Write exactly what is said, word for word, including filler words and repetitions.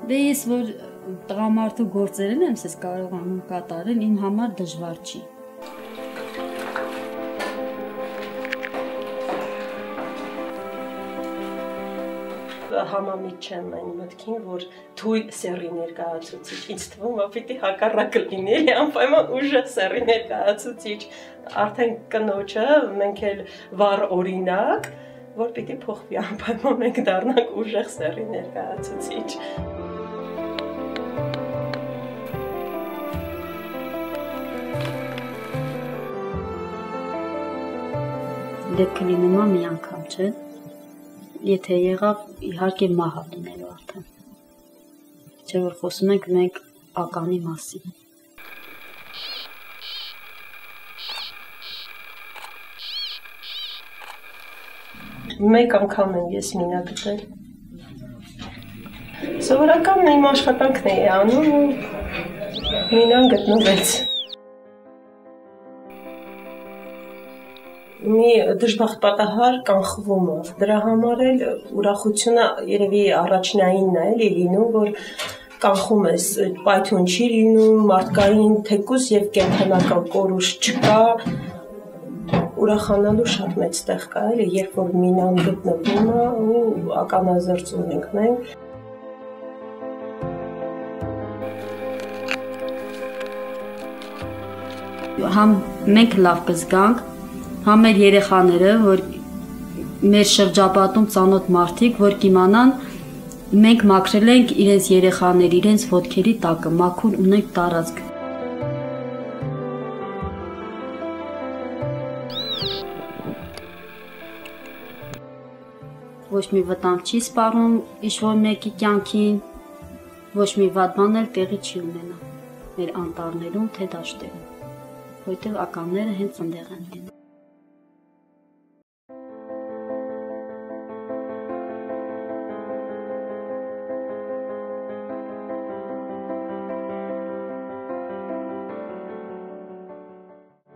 Դե ես որ տղամարդու գործերն եմ ես կարողանում կատարել, իմ համար դժվար չի։ Համամիտ չեմ այն մտքին, որ թույլ սեռի ներկայացուցիչ, ինձ թվում է պիտի հակառակը լինի, էլի անպայման ուժեղ սեռի ներկայացուցիչ, արդեն կնոջը, մենք էլ վառ օրինակ, որ պիտի փոխվի, անպայման մենք դառնանք ուժեղ սեռի ներկայացուցիչ։ Դեպքը լինում է մի անգամ, չէ՞։ Եթե եղավ, իհարկե մահ լինելու արդեն, չէ՞ որ խոսում ենք մենք ականի մասին։ Մեկ անգամ եմ ես մինա գտել։ Սովորական իմ աշխատանքն էի անում ու մինան գտնվեց։ Մի դժբախտ պատահար կանխվում է, դրա համար էլ ուրախությունը երևի առաջնայինն է էլի լինում, որ կանխում ես, պայթյուն չի լինում, մարդկային թեկուզ եւ կենդանական կորուս չկա, ուրախանալու շատ մեծ տեղ կա էլի, երբ որ մինան գտնվում է ու ականազերծում ենք մենք։ Համ մենք լավ կզգանք, համ մեր երեխաները, որ մեր շրջապատում ծանոթ մարդիկ, որ կիմանան մենք մաքրել ենք իրենց երեխաների, իրենց ոտքերի տակը, մաքուր ունենք տարածք։ Ոչ մի վտանգ չի սպառնում ինչ-որ մեկի կյանքին, ոչ մի վատ բան էլ տեղի չի ունենա մեր անտառներում, թե դաշտերում, որտեղ ականները հենց այնտեղ են լինում։